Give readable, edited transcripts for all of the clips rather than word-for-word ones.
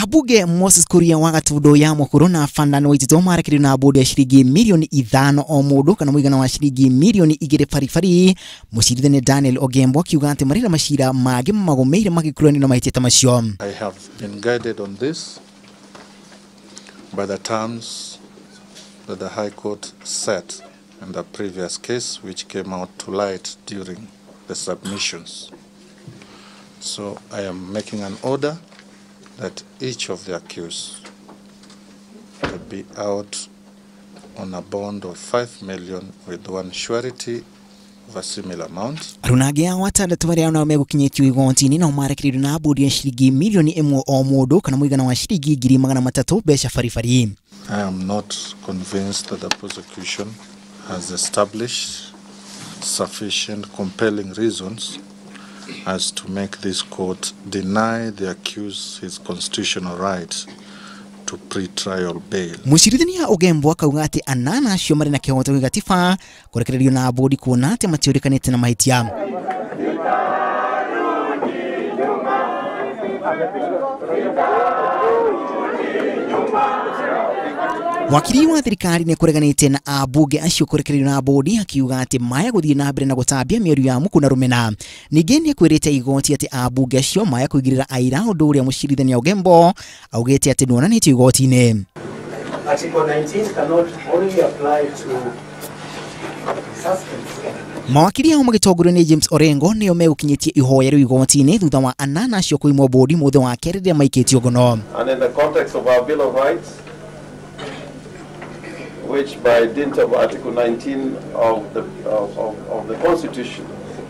Abuge Moses Kuria wagatudo ya mukuru na fandano itito marakiri na bodi ya shiringi milioni 5 o mundu kana muigana wa shiringi milioni 2 farifari mushirithane Daniel Ogembo akiuga ati marira mashira mage magomeire magikurani na maiteta macio. I have been guided on this by the terms that the High Court set in the previous case, which came out to light during the submissions. So I am making an order that each of the accused will be out on a bond of 5 million with one surety of a similar amount. Runagea watandatu bari ana megukinyitio igotini na marakiri na bodi ya shiringi milioni 1 o mundu kana muigana wa shiringi 300 besha farifari. I am not convinced that the prosecution has established sufficient compelling reasons as to make this court deny the accused his constitutional right to pre-trial bail. Mushirithania Ogembo akauga ati anana acio mari na kihoto gigatiba kurekererio na bodi kuona ati matiurikanite na mahitia. Wakiri wa thirikari ni kureganite na abuge acio kurekererio na bodi akiuga ati maya guthie na mbere na gutambia mieru ya mukuna rumena. Ningĩ kwirite igoti ati abuge acio maya kuigirira aira undu uria mushirithania Ogembo augete ati nonanitio igoti-ini. Article 19 cannot only apply to suspects. Mawakiri hao magitongorwa ni James Orengo nio megukinyitie ihoya riu igoti-ini thutha wa anana acio kuimwo bodi muthe wa kerre ria maikitio ngono. And in the context of our Bill of Rights, which by dint of Article 19 of the Constitution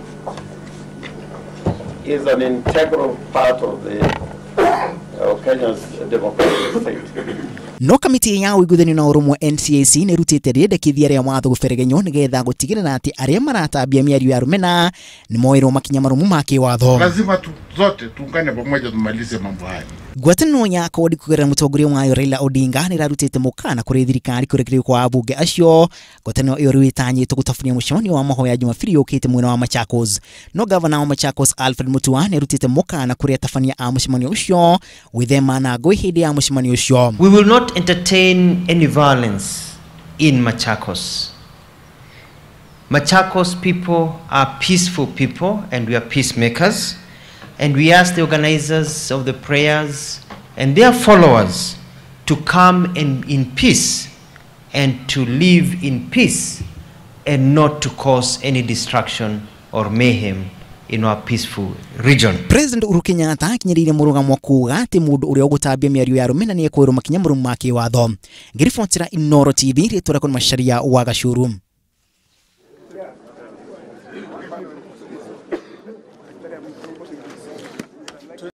is an integral part of Kenya's democratic state. No kamiti ya uiguthani na urumwe NCAC ni rutite riendekithia ria watho guferegenyo nigetha gutigirira ati aria maratambia miario ya rumena ni moirwo makinya marumu ma kiwatho. Lazima zote tuungane pamoja tumalize mambo haya. Ngwatanĩro ya kodi kugerera mutongoria wayo Raila Odinga ni rarutite mukana kuri thirikari kurekererio kwa abunge acio. Ngwatanĩro iyo riwitanyite gutafunia mucemanio wa mahoya Jumapili yukite mwena wa Machakos. No governor wa Machakos Alfred Mutua ni rutite mukana kuri atafania a mucemanio ucio withema na ngui hindi ya mucemanio ucio. We will not entertain any violence in Machakos. Machakos people are peaceful people and we are peacemakers. And we ask the organizers of the prayers and their followers to come in peace and to live in peace and not to cause any destruction or mayhem in our peaceful region. President Uhuru Kenyatta akinyirire murugamo kuga ati mundu uria ugutambia miario ya rumena ni ekwirwo makinya murumu ma kiwatho. Ngiribotira Inoro TV ritura kon masharia wa Gashuru.